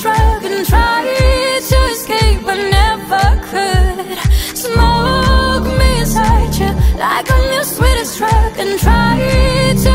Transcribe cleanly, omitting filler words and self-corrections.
drug and tried to escape but never could. Smoke me inside you like on your sweetest drug and tried to